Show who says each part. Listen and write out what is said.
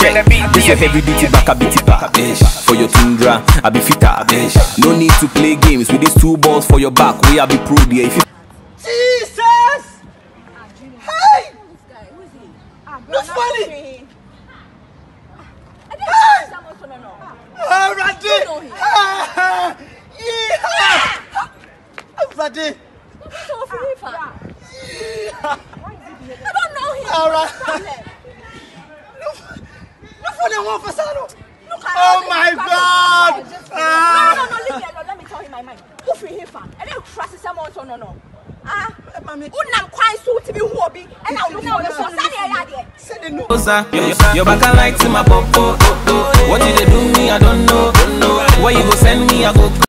Speaker 1: This your heavy duty back, I beat it back. For your tundra, I be fitter. No need to play games with these 2 balls for your back. We are be pro there. If you
Speaker 2: Jesus! Hey! Looks funny! Hey! Oh, Raddy! Raddy! I don't know him. All right. Look for the one for Sano. Oh my God!
Speaker 3: No, let me tell him my mind. Who free him from? I don't trust someone, so no. Mommy. Unam quite so to be hobby, and I don't know the
Speaker 1: your back I like to my popo. What did they do me? I don't know. Where you go send me? I go.